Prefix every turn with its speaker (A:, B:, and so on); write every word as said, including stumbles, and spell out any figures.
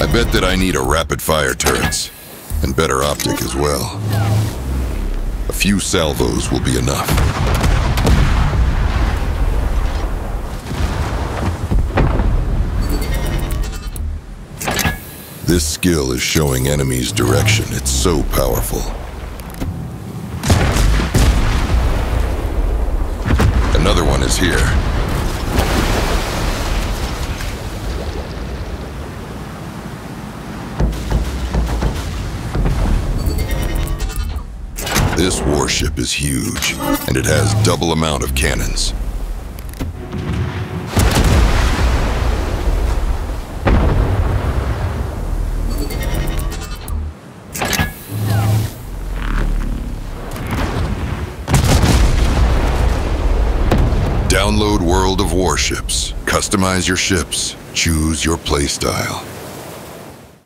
A: I bet that I need a rapid-fire turrets, and better optic as well. A few salvos will be enough. This skill is showing enemies direction. It's so powerful. Another one is here. This warship is huge, and it has double amount of cannons. Download World of Warships. Customize your ships. Choose your playstyle.